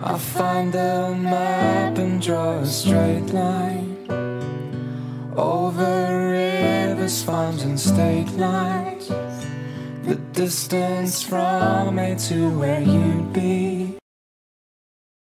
I'll find a map and draw a straight line over rivers, farms and state lines. The distance from me to where you'd be